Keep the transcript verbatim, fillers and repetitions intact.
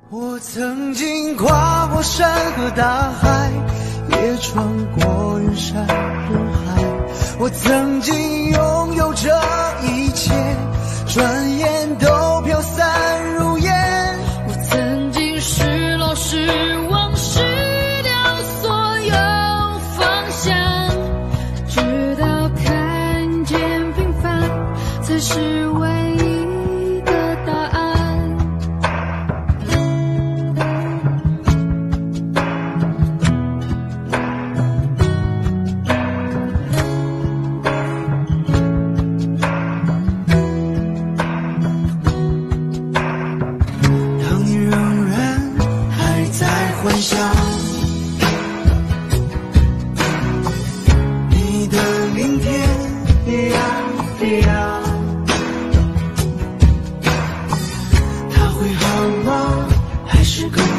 我曾经跨过山和大海，也穿过人山人海。我曾经拥有这一切，转眼都飘散如烟。 我曾经失落失望失掉所有方向，直到看见平凡才是唯一的答案。 当你仍然还在幻想，你的明天呀呀，它会好吗？还是更